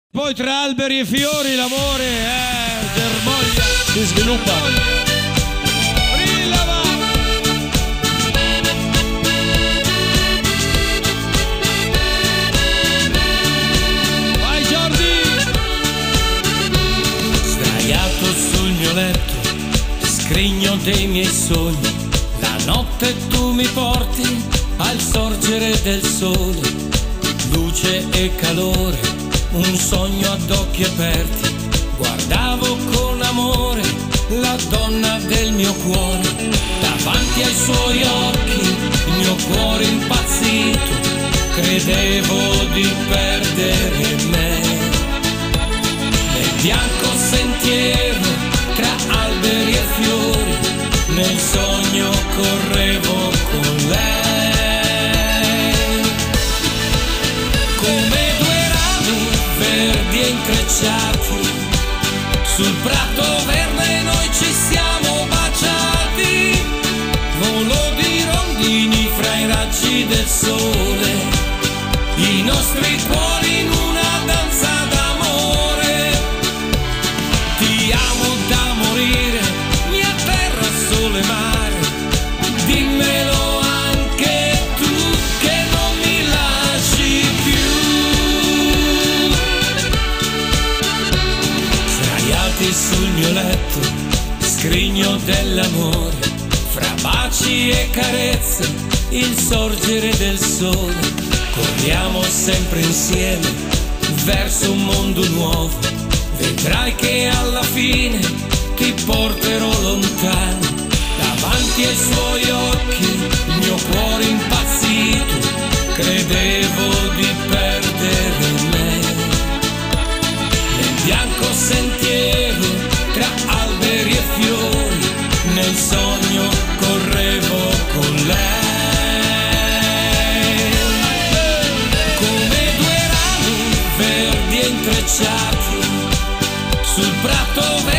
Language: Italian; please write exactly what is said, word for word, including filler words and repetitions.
Poi tra alberi e fiori l'amore eh, germoglia, si sviluppa. Brilla va. Vai Jordi. Sdraiato sul mio letto, scrigno dei miei sogni. La notte tu mi porti al sorgere del sole, luce e calore, un sogno ad occhi aperti. Guardavo con amore la donna del mio cuore. Davanti ai suoi occhi il mio cuore impazzito, credevo di perdere me. Nel bianco sentiero tra alberi e fiori, nel sogno correvo con lei. Come due rami verdi e intrecciati, sul prato verde noi ci siamo baciati. Volo di rondini fra i raggi del sole, i nostri cuori in una danza d'amore. Ti amo da morire, mia terra, sole, mare. Dimmelo anche tu che non mi lasci più. Sdraiati sul mio letto, scrigno dell'amore, fra baci e carezze, il sorgere del sole. Corriamo sempre insieme verso un mondo nuovo. Vedrai che alla fine ti porterò lontano. Davanti ai suoi occhi il mio cuore impazzito, credevo di perdere me. Nel bianco sentiero tra alberi e fiori, nel sogno correvo con lei. Come due rami verdi e intrecciati, sul prato verde